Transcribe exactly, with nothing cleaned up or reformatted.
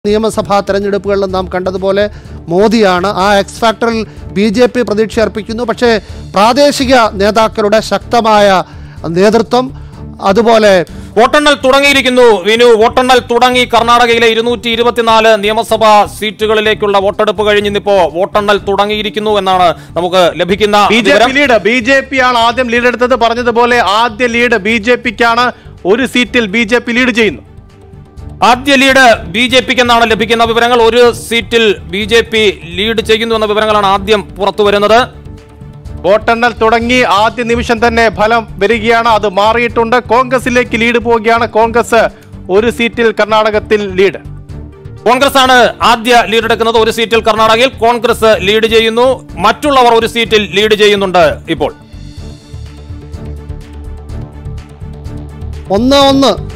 നിയമസഭാ തെരഞ്ഞെടുപ്പുകളിലും നാം കണ്ടതുപോലെ മോദിയാണ്. ആ എക്സ് ഫാക്ടറിൽ ബി ജെ പി പ്രതീക്ഷ അർപ്പിക്കുന്നു. പക്ഷേ പ്രാദേശിക നേതാക്കളുടെ ശക്തമായ നേതൃത്വം, അതുപോലെ വോട്ടെണ്ണൽ തുടങ്ങിയിരിക്കുന്നു. വിനു, വോട്ടെണ്ണൽ തുടങ്ങി. കർണാടകയിലെ ഇരുന്നൂറ്റി ഇരുപത്തിനാല് നിയമസഭാ സീറ്റുകളിലേക്കുള്ള വോട്ടെടുപ്പ് കഴിഞ്ഞിന്നിപ്പോ വോട്ടെണ്ണൽ തുടങ്ങിയിരിക്കുന്നു എന്നാണ് നമുക്ക് ലഭിക്കുന്ന ലീഡ്. ബി ജെ പി ആണ് ആദ്യം ലീഡ് എടുത്തത്. പറഞ്ഞതുപോലെ ആദ്യ ലീഡ് ബി ജെ പിക്കാണ്. ഒരു സീറ്റിൽ ബി ജെ പി ലീഡ് ചെയ്യുന്നു. ആദ്യ ലീഡ് ബി ജെ പിക്ക് എന്നാണ് ലഭിക്കുന്ന വിവരങ്ങൾ. ഒരു സീറ്റിൽ ബി ജെ പി ലീഡ് ചെയ്യുന്നു എന്ന വിവരങ്ങളാണ് ആദ്യം പുറത്തു വരുന്നത്. വോട്ടെണ്ണൽ തുടങ്ങി. ആദ്യ നിമിഷം തന്നെ ഫലം വരികയാണ്. അത് മാറിയിട്ടുണ്ട്. കോൺഗ്രസിലേക്ക് ലീഡ് പോവുകയാണ്. കോൺഗ്രസ് ഒരു സീറ്റിൽ കർണാടകത്തിൽ ലീഡ്. കോൺഗ്രസ് ആണ് ആദ്യ ലീഡ് എടുക്കുന്നത്. ഒരു സീറ്റിൽ കർണാടകയിൽ കോൺഗ്രസ് ലീഡ് ചെയ്യുന്നു. മറ്റുള്ളവർ ഒരു സീറ്റിൽ ലീഡ് ചെയ്യുന്നുണ്ട്. ഇപ്പോൾ ഒന്ന് ഒന്ന്